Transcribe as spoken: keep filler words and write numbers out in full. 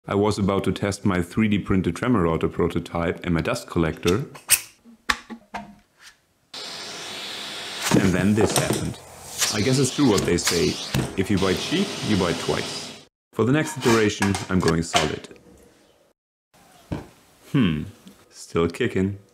I was about to test my three D printed Dremel Router prototype and my dust collector. And then this happened. I guess it's true what they say. If you buy cheap, you buy twice. For the next iteration, I'm going solid. Hmm, still kicking.